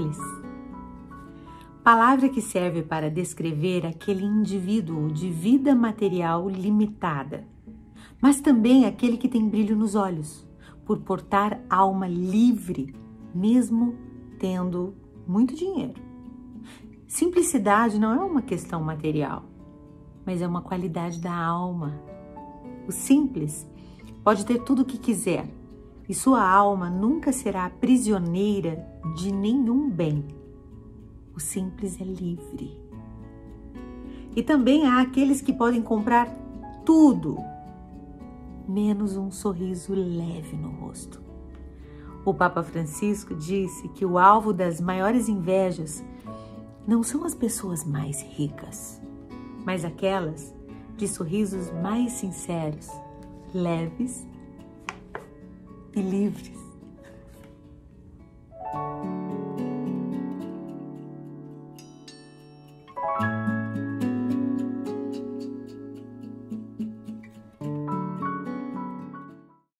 simples. Palavra que serve para descrever aquele indivíduo de vida material limitada, mas também aquele que tem brilho nos olhos, por portar alma livre, mesmo tendo muito dinheiro. Simplicidade não é uma questão material, mas é uma qualidade da alma. O simples pode ter tudo o que quiser e sua alma nunca será prisioneira de nenhum bem. O simples é livre. E também há aqueles que podem comprar tudo, menos um sorriso leve no rosto. O Papa Francisco disse que o alvo das maiores invejas não são as pessoas mais ricas, mas aquelas de sorrisos mais sinceros, leves e livres.